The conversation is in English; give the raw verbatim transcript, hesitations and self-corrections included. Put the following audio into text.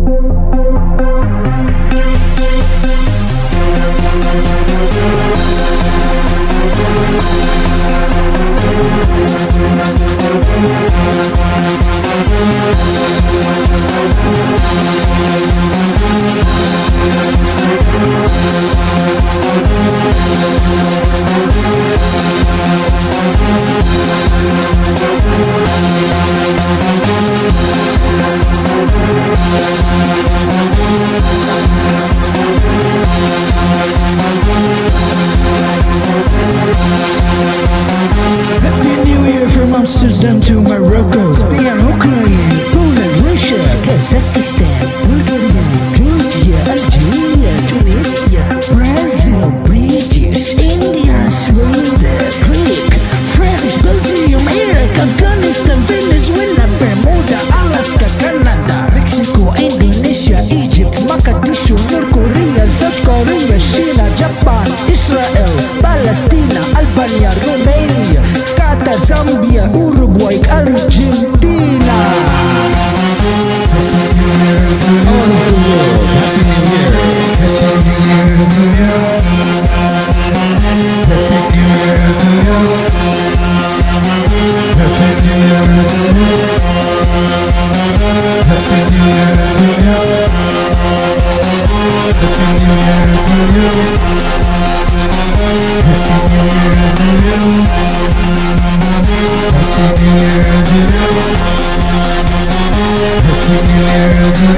Amsterdam to Morocco, Spain, Ukraine, Poland, Russia, Kazakhstan, Bulgaria, Georgia, Algeria, Tunisia, Brazil, British, India, Sweden, Greek, French, Belgium, Iraq, Afghanistan, Venezuela, Bermuda, Alaska, Canada, Mexico, Indonesia, Egypt, Mogadishu, North Korea, South Korea, China, Japan, Israel, Palestina, Albania, Romania, Qatar, Zambia, Uruguay, Argentina. All of the world, Happy New Year. Happy New Year to you. Happy New Year to you. Happy New Year to you. Happy New Year to you. Happy New Year to you. Happy New Year to you. Happy New Year to you. Happy New Year to you.